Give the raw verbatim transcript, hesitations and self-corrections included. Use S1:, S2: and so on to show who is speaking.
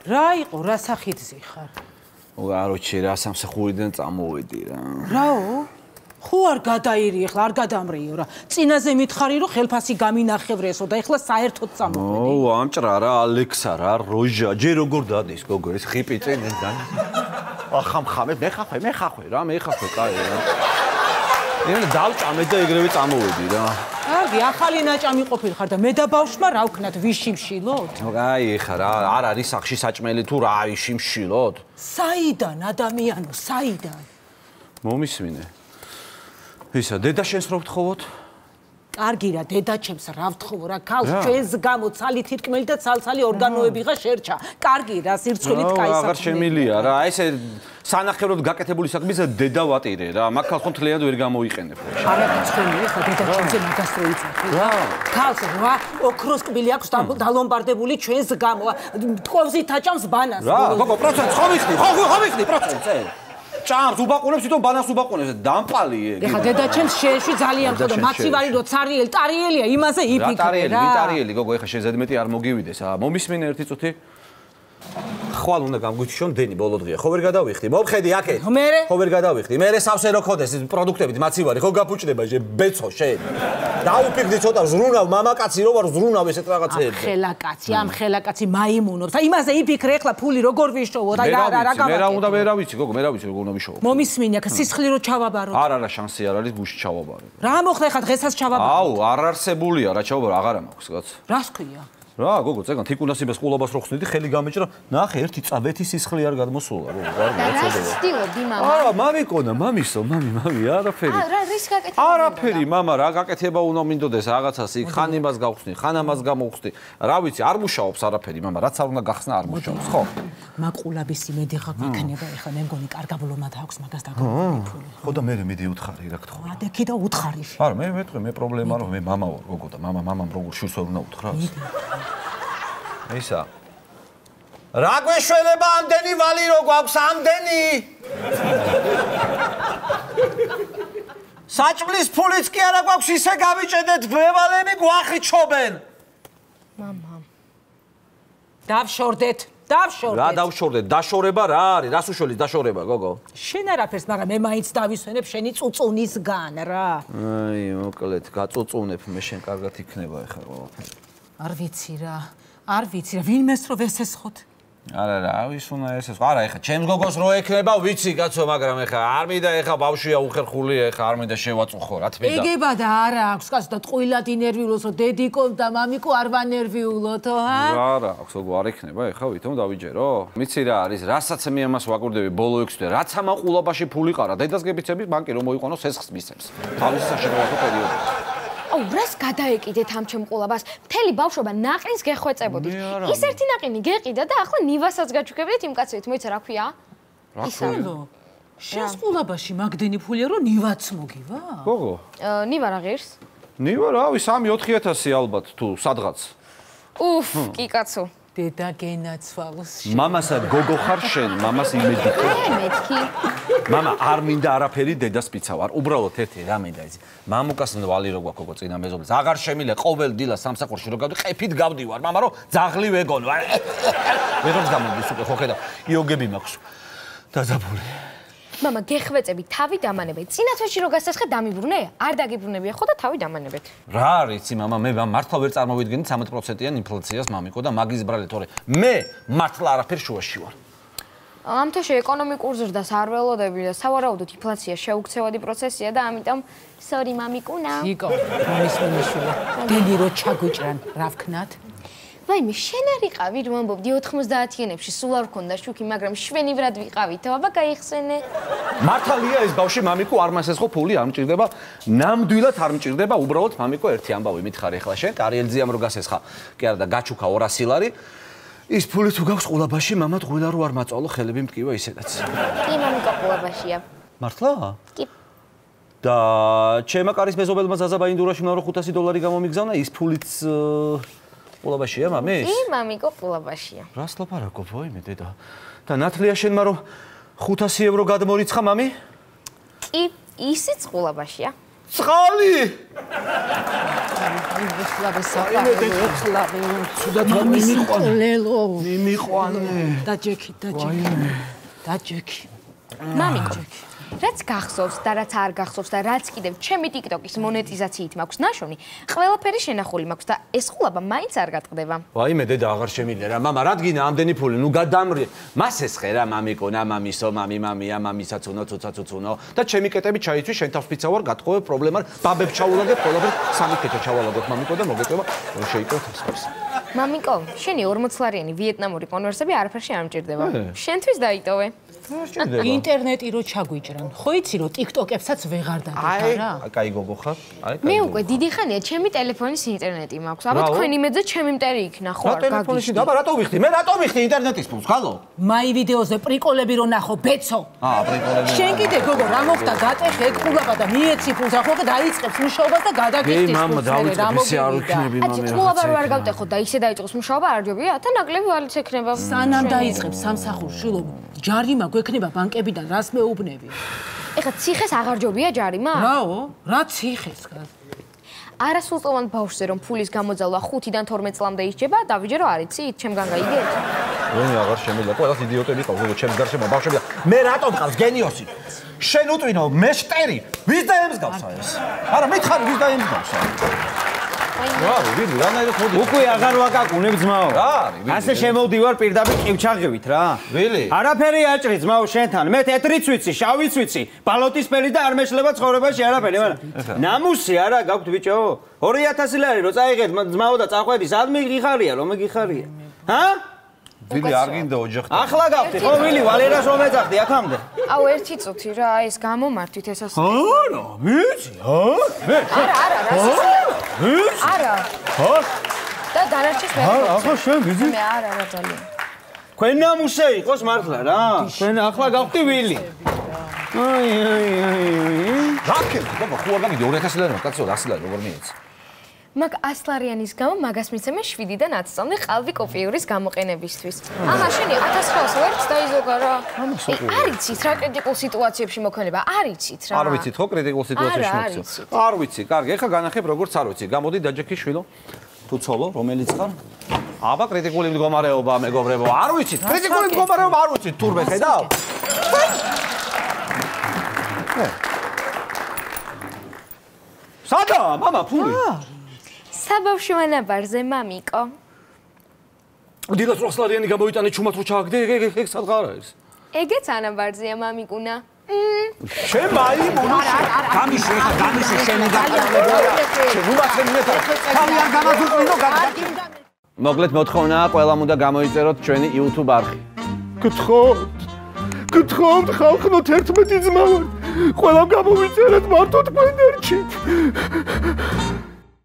S1: რა იყო, რა სახითზე ხარ?
S2: აროჩი რა სამსახურიდან წამოვედი რა.
S1: რაო? ხო არ გადაირი ახლა, არ გადამრიო რა. წინაზე მითხარი რომ ხელფასი გამინახევრესო და ახლა საერთოდ წამოვედი.
S2: ო, ამჭრა რა, ალექსა რა, როჟა, ჯერ როგორ დადის გოგო, ეს ხიპი წინიდან. ახამხამე, მე ხახვე, მე ხახვე რა, მე ხახვე, კაი რა. მე დავჭამე და ეგრევე წამოვედი რა.
S1: კარგი, ახალი ნაჭამი ყოფილი ხარ და მე და ბავშვმა რა ვქნათ, ვიშიმშილოთ?
S2: აი, ხა რა, არ არის სახში საჭმელი თუ რა ვიშიმშილოთ?
S1: საიდან ადამიანო, საიდან?
S2: მომისმინე. ისა, დედა შენს რო ვთხოვოთ?
S1: კარგი რა, დედაჩემს რა ვთხოვო რა, ქალს ჩვენს გამო ცალი თირკმელი და ცალცალი ორგანოები ხა შერჩა. კარგი რა, სირცხვილით კაი საქმეა. აღარ შემილია რა, ესე სანახევროდ გაკეთებული საქმის დედა ვატირე რა, მაგ ქალს ხომ თლიანად ვერ გამოიყენებ. არა გაცხვენია ხა დედაჩემზე მაგას რო იცოდი. რა? ქალს რა, ოქროს კბილი აქვს დალომბარდებული ჩვენს გამო. თხოვზით აჭამს ბანას.
S2: რა, გოგო, პროცენტს ხომ იხდი? ხო, ხო იხდი პროცენტს. ჭამს უბაყუნებს თვითონ ბანას უბაყუნებს დამპალი ეგ.
S1: ეხა დედაჩემს შეეში ძალიან ხო და მაცივარი რო цаრიელი ტარიელია იმაზე იფიქრე რა.
S2: ტარიელი, ვიტარიელი გოგო ეხა შეზედმეტი არ მოგივიდეს. მომისმინე ერთი წუთი. ხვალ უნდა გამგვიჩვენ დენი ბოლო დღეა. ხო ვერ გადავიხდი? მოვხედი აქეთ. ხო ვერ გადავიხდი. მე სავსე რო ხოდეს პროდუქტებით მაცივარი ხო გაფუჭდება შე ბეცო შენ. დაუფიქრდი ცოტა ზრუნავ მამაკაცი რო ვარ ზრუნავ ესეთ რაღაცეებზე.
S1: ხელაკაცი, ამ ხელაკაცი მაიმუნობს. და იმაზე იფიქრე ეხლა ფული როგორ ვიშოვო და რა რა გავაკეთე.
S2: მე რა უნდა მე რა ვიცი გოგო, მე რა ვიცი როგორ უნდა ვიშოვო.
S1: მომისმინე აქ სისხლი რო ჩავაბარო.
S2: არ არა შანსი არ არის გუში ჩავაბარო.
S1: რა მოხდა ეხლა დღესაც ჩავაბარო?
S2: აუ, არ არსებულია რა ჩავაბარო, აღარა მაქვს კაც.
S1: რას ქვია?
S2: რა გოგო წეგან თიკუნასიბეს ყულობას რო ხსნიდი ხელი გამეჭრა ნახე ერთი წაბეთი სისხლი არ გადმოსულა რო არ
S3: მოწოდება რა ცდილობდი მამა
S2: არა მამიკონა მამისო მამი მამი არაფერი
S3: არა რის გაკეთება
S2: არაფერი მამა რა გაკეთება უნდა მინდოდეს რაღაცას იქ ხან იმას გავხსნი ხან ამას გამოვხსნი რა ვიცი არ მუშაობს არაფერი მამა რაც არ უნდა გახსნა არ მუშაობს ხო
S1: მაკულაბის იმედი ხა იქნება ეხლა მე მგონი კარგაბლომად აქვს მაგას დაგავიწყე ფული
S2: ხო და მე მედი უთხარი რა გთხოვ
S1: ადექი და უთხარი
S2: არა მე მეტყვი მე პრობლემა რომ მე მამა ვარ გოგო და მამა მამამ როგორ შურს ვერ უნდა უთხრას ისა რა გვეშველება ამდენი ვალი რო გვაქვს ამდენი საჭმლის ფულიც კი არა გვაქვს ისე გავიჭედეთ ბევალები გვახიჩობენ
S1: მამა დავშორდეთ დავშორდეთ
S2: რა დავშორდეთ დაშორება რა არის რას უშველის დაშორება გოგო
S1: შენ არაფერს მაგრამ მე მაინც დავისვენებ შენი წუწუნისგან რა
S2: აი მოკლედ გაწუწუნებ მე შენ კარგად იქნება ეხლა ყველაფერი
S1: არ ვიცი რა არ ვიცი რა ვინმეს რო ვესესხოთ
S2: არა რა ვის უნდა ესესხო არა ეხა ჩემს გოგოს რო ექნება ვიცი კაცო მაგრამ ეხა არ მინდა ეხა ბავშვია უხერხული ეხა არ მინდა შევაწუხო რა თქმა უნდა
S1: ეგება და არა აქვს კაცო და ტყუილად ინერვიულოსო დედიკო და მამიკო არ ვანერვიულოთო ჰა
S2: არა აქვს გოგო არ ექნება ეხა ვითომ დავიჯერო მიცი რა არის რასაც მე ამას ვაკურდები ბოლო ექვსი თვე რაც ამ ყულობაში ფული ყარა დედას გებიცები ბანკი რომ მოიყვანოს სესხს მისცემს თავის საშინაო პერიოდში
S3: აუ რას გადაეკიდეთ ამ ჩემ ყულებას მთელი ბავშვობა ნაყინს გეხვეწებოდით ის ერთი ნაყინი გეყიდა და ახლა ნივასაც გაჩუქებდით იმ კაცით მოიცა რა ქვია
S1: ისალო შენს ყულაბაში მაგდენი ფულია რომ ნივაც მოგივა
S2: გოგო
S3: ნივა რა ღირს
S2: ნივა რავი სამი ოთხი ათასი ალბათ თუ სადღაც
S3: უფ კი კაცო
S1: დედა გენაცვალოს
S2: მამასად გოგო ხარ შენ მამას იმედი ხო
S3: მეთქი
S2: მამა არ მინდა არაფერი დედას პიცა ვარ უბრალოდ ერთი რა მინდა ისი მამუკას ვალი რო გვაქვს გოგო წინა მეზობლებს აღარ შემილე ყოველ დილას სამსახურში რო გავდი ყეფით გავდივარ მამა რო ძაღლი ვეგონ ვარ ვეღარს გამოდის უკვე ხო ხედა იოგები მაქვს დაძაბული
S3: მამა გეხვეწები თავი დამანებე წინა თვეში რო გასასხე დამიბრუნე არ დაგიბრუნებია ხო და თავი დამანებეთ
S2: რა არის მამა მე მართლა ვერ წარმოვიდგენი ცამეტ პროცენტიან ინფლაციას მამიკო და მაგის ბრალე თორე მე მართლა არაფერ შუაში ვარ
S3: ამ თვეში ეკონომიკურ ზრდას არ ველოდები და სავარაუდოდ ინფლაცია შეუქცევადი პროცესია და ამიტომ სორი მამიკუნა
S1: იკო მამის მიშვილი დენი რო ჩაგვიჭრან რა ვქნათ
S3: ვაიმე შენ არ იყავი რომ ამბობდი ოთხმოცდაათიანებში სულ არ გქონდა შუქი მაგრამ შვენივრად ვიყავით აბა გაიხსენე
S2: მართალია ეს ბავშვი მამიკო არ მასესხო ფული არ მჭირდება ნამდვილად არ მჭირდება უბრალოდ მამიკო ერთი ამბავი მითხარი ახლა შენ ტარიელძე ამ რო გასესხა კი არა და გაჩუქა ორასი ლარი ის ფული თუ გაქვს ყულაბაში მამად ღვილა რო არ მაწვალო ხელები მტკივა ისედაც
S3: კი მამიკო ყულაბაშია
S2: მართლა
S3: კი
S2: და ჩემა კარის მეზობელმა ზაზა ბაინდურაში უნდა რომ ხუთასი დოლარი გამომიგზავნა ის ფულიც ყულაბაშია მამი
S3: კი მამიკო ყულაბაშია
S2: რას ლაპარაკობ ვაიმე დედა და ნათლია შენმა რომ ხუთასი ევრო გადმორიცხა მამი
S3: კი ისიც ყულაბაშია
S2: წყალი
S1: ეხლავე საყარო ეხლავე ცუდად მიმიყვანე
S2: მიმიყვანე
S1: დაჯექი დაჯექი დაჯექი
S3: მამიკო რაც გახსოვს და რაც არ გახსოვს და რაც კიდევ ჩემი TikTok-ის მონეტიზაციით მაქვს ნაშოვნი, ყველაფერი შენახული მაქვს და ეს ხულაბა მაინც არ გატყდება.
S2: ვაიმე დედა აღარ შემიძლია რა, მამა რადგინა ამდენი ფული, ნუ გადამრე. მას ესხერა მამიკონა, მამისო, მამი, მამია, მამისაცუნო, ცოცაცუცუნო და ჩემი კეტები ჩაიცვი, შენ თავს ფიცა ვარ, გათხოვე პრობლემა, ბაბებს ჩაულაგებ, ყველაფერი სამი კეტო ჩავალაგოთ მამიკო და მოგეწევა, შეიკო თავს.
S3: მამიკო, შენი ორმოც ლარიანი ვიეტნამური კონვერსები არაფერში არ მჭირდება. შენთვის დაიტოვე.
S1: ინტერნეტი რო ჩაგვიჭრან, ხო იცი რომ TikTok-ებსაც ვეღარ დაგიხარ რა?
S2: აი, კაი გოგო ხარ? აი,
S3: მე უკვე დიდი ხანია ჩემი ტელეფონის ინტერნეტი მაქვს. აბა თქვენი მეძე ჩემი მტერი იქნა ხო არ
S2: გაგიშდი? აბა რატო ვიხდი? მე რატო ვიხდი ინტერნეტის ფულს, ხალო?
S1: მაი ვიდეოზე პრიკოლები რო ნახო, ბეცო.
S2: აა, პრიკოლები.
S1: შენ კიდე გოგო რა მოხდა? გატეხე ეგ ყულაბა და მიეცი ფულს, ახლა და დაიწყებს მუშაობას და გადაგიხდის ფულს.
S2: გეი, მამა, დავიწყებ, ისე არ ვიქნები, მამა.
S3: აი, ყულაბა რო არ გავტეხოთ და ისე დაიწყოს მუშაობა არ ჯობია? თან ნაკლები ვალიც ექნება.
S1: სანამ დაიწყებს სამსახურში, შულო, ჯარიმა გვექნება ბანკებიდან, რას მეუბნები?
S3: ეხლა ციხეს აღარ ჯობია ჯარიმა?
S1: რაო? რა ციხეს?
S3: არასრულწლოვან ბავშვზე რომ ფულის გამოძალვა ხუთიდან თორმეტ წლამდე ისჯება, დავიჯერო არ იცით, ჩემგან გაიგეთ?
S2: ვინ აღარ შემიძლია, ყველას იდიოტები ყავს, როგორ ჩემს გარშემო ბავშვები და მე რატომ ყავს გენიოსი? შენ უტვინო, მე შტერი, ვის დაემსგავსა ეს? არა, მითხარი, ვის დაემსგავსა? რა, ვინ, რანაირად მოდი?
S4: უკვე აღარ ვაკაკუნებ ძმაო.
S2: რა,
S4: ასე შემოვდივარ პირდაპირ ყივჩაღივით რა.
S2: ვილი?
S4: არაფერი აჭრი ძმაო შენთან. მე თეთრიც ვიცი, შავიც ვიცი, ბალოტისფერი და არ მეშლება ცხოვრებაში არაფერი, მაგრამ ნამუსი არა გაქვთ ბიჭო? ორი ათასი ლარი რო წაიღეთ ძმაო და წაყვები, სად მიგიხარია, რომ მიგიხარია? ჰა?
S2: ვილი არ გინდა ოჯახთან.
S4: ახლა გავხდი, ხო ვილი, ვალერას რომ ეძახდი აქამდე.
S3: აუ ერთი წუთი რა, ეს გამომართვით ეს ასე.
S4: არა, ვიცი, ჰა?
S3: არა, არა, რა
S4: ვიცი.
S3: არა.
S4: ჰა?
S3: და დანარჩენს მე.
S4: არა, ახლა შენ ვიცი?
S3: მე არა, რა ძალიან.
S4: თქვენ ნამუსე იყოს მართლა რა. თქვენ ახლა გავხდი ვილი. აი, აი, აი, აი.
S2: რაკე, ბაბა, ხო არ გამიდი ორი ათასი ლარი, კაცო, რას ლარი როგორ მიეცი?
S3: მაგ ას ლარიანის გამო მაგას მიცემე შვიდიდან ათს წამდე ყალბი კოპიურის გამოყენებისთვის. აჰა, შენი ათას ხელს ვერც დაიზოგა რა. არ იცით რა კრიტიკულ სიტუაციებში მოქმედება, არ იცით რა.
S2: არ ვიცით ხო კრიტიკულ სიტუაციაში მოხდა. არ ვიცი, კარგი, ეხლა განახებ როგორც არ ვიცი. გამოდი დაჯექი შვილო. თუ ცოლო, რომელიც ხარ? აბა კრიტიკული მდგომარეობა, მეგობრებო, არ ვიცით. კრიტიკული მდგომარეობა არ ვიცით, თურმე ხედავ? სადაა, მამა, ფული?
S3: საბავშვო ანაბარზე, მამიკო.
S2: დილას რვა ლარიანი გამოიტანე ჩუმად რო ჩააგდე, ეგ ეგ სადღა არა ეს?
S3: ეგეც ანაბარზეა, მამიკუნა.
S2: შენ მაიმუნო. გამიშვი, ხა გამიშვი შენი დაკარგულია. შენ უმაცემ ნეტა. თავი არ გამაძუყინო, გამაგინდა. მოგლეთ მოთხოვნაა, ყველამ უნდა გამოიწეროთ ჩვენი YouTube არხი.
S5: გთხოვთ. გთხოვთ ხალხნო თერთმეტი ძმა ვარ. ყველამ გამოვიწერეთ მარტო თქვენ ერჩით.